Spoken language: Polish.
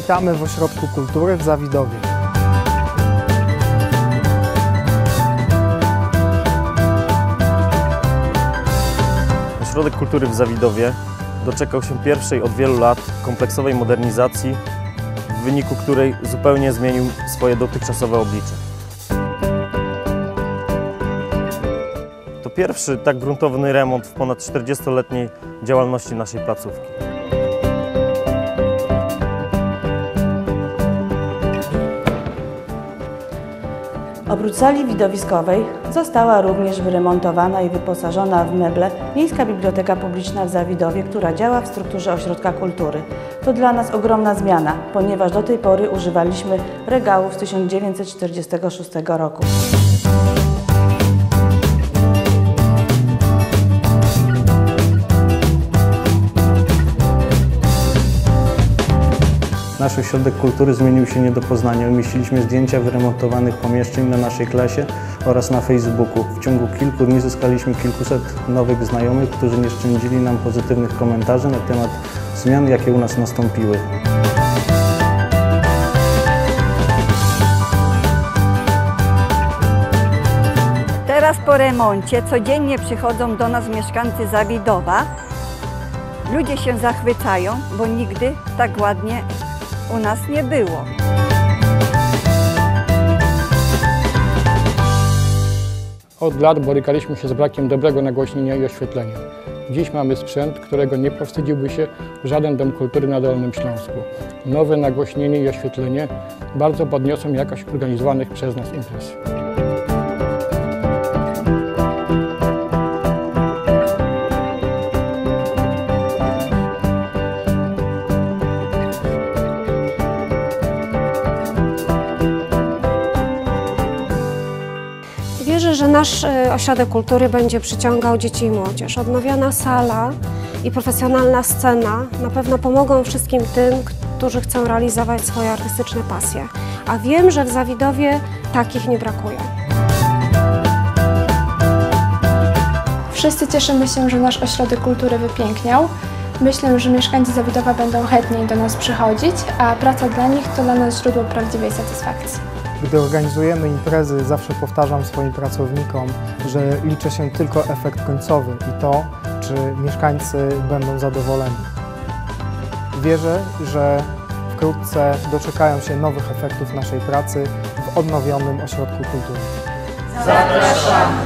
Witamy w Ośrodku Kultury w Zawidowie. Ośrodek Kultury w Zawidowie doczekał się pierwszej od wielu lat kompleksowej modernizacji, w wyniku której zupełnie zmienił swoje dotychczasowe oblicze. To pierwszy tak gruntowny remont w ponad 40-letniej działalności naszej placówki. Oprócz sali widowiskowej została również wyremontowana i wyposażona w meble Miejska Biblioteka Publiczna w Zawidowie, która działa w strukturze ośrodka kultury. To dla nas ogromna zmiana, ponieważ do tej pory używaliśmy regałów z 1946 roku. Nasz ośrodek kultury zmienił się nie do poznania. Umieściliśmy zdjęcia wyremontowanych pomieszczeń na naszej klasie oraz na Facebooku. W ciągu kilku dni zyskaliśmy kilkuset nowych znajomych, którzy nie szczędzili nam pozytywnych komentarzy na temat zmian, jakie u nas nastąpiły. Teraz po remoncie codziennie przychodzą do nas mieszkańcy Zawidowa. Ludzie się zachwycają, bo nigdy tak ładnie u nas nie było. Od lat borykaliśmy się z brakiem dobrego nagłośnienia i oświetlenia. Dziś mamy sprzęt, którego nie powstydziłby się żaden dom kultury na Dolnym Śląsku. Nowe nagłośnienie i oświetlenie bardzo podniosą jakość organizowanych przez nas imprez. Wierzę, że nasz ośrodek kultury będzie przyciągał dzieci i młodzież. Odnowiona sala i profesjonalna scena na pewno pomogą wszystkim tym, którzy chcą realizować swoje artystyczne pasje. A wiem, że w Zawidowie takich nie brakuje. Wszyscy cieszymy się, że nasz ośrodek kultury wypiękniał. Myślę, że mieszkańcy Zawidowa będą chętniej do nas przychodzić, a praca dla nich to dla nas źródło prawdziwej satysfakcji. Gdy organizujemy imprezy, zawsze powtarzam swoim pracownikom, że liczy się tylko efekt końcowy i to, czy mieszkańcy będą zadowoleni. Wierzę, że wkrótce doczekają się nowych efektów naszej pracy w odnowionym Ośrodku Kultury. Zapraszamy!